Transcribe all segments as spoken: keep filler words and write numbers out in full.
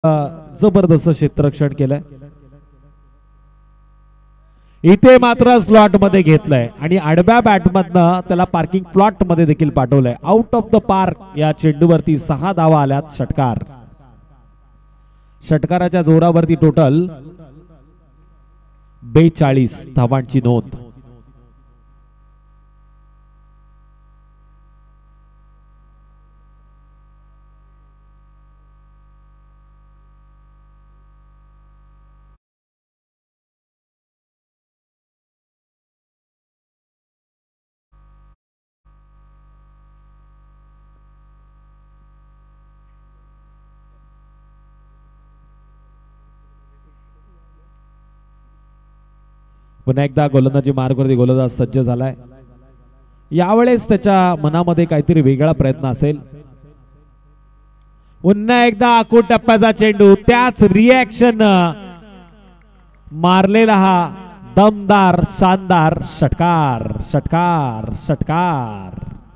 जबरदस्त क्षेत्ररक्षण केलंय. इथे मात्र स्लॉट मध्ये घेतलंय आणि आडव्या बॅटमधनं त्याला पार्किंग प्लॉट मध्ये देखील पाठवलंय. आउट ऑफ द पार्क या चेंडूवरती सहा धावा आल्यात. षटकार. षटकाराच्या जोरावरती टोटल बेचाळीस धावांची नोंद. पुन्हा एकदा गोलंदाजी मार्गवरती गोलंदाज सज्ज झालाय. यावेळेस त्याच्या मनामध्ये काहीतरी वेगळा प्रयत्न असेल. पुन्हा एकदा आखूड टप्प्याचा चेंडू, त्याच रिएक्शन मारलेला हा दमदार शानदार षटकार. षटकार षटकार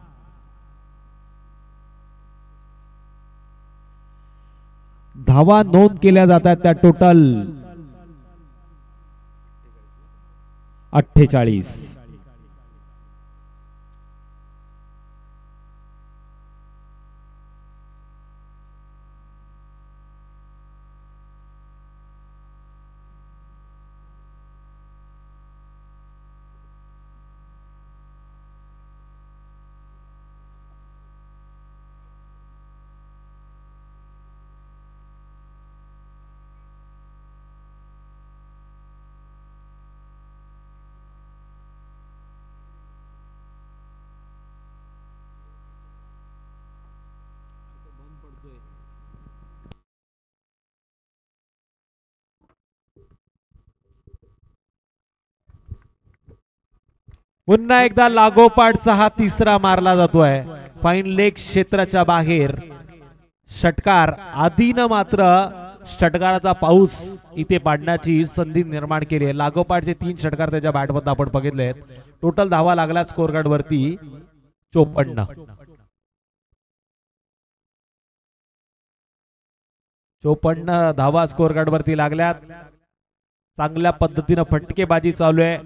धावा नोंद केल्या जातात त्या टोटल अठ्ठेचाळीस. पुन्हा एकदा लागोपाठचा हा तिसरा मारला जातोय. फाईन लेग क्षेत्राच्या बाहेर षटकार. आधीनं मात्र षटकाराचा पाऊस इथे पाडण्याची संधी निर्माण केली आहे. लागोपाठचे तीन षटकार त्याच्या बॅटमध्ये आपण बघितलेत. टोटल धावा लागल्यात स्कोर कार्ड वरती चोपन्न. चोपन्न धावा स्कोर कार्ड वरती लागल्यात. चांगल्या पद्धतीने फटकेबाजी चालू आहे.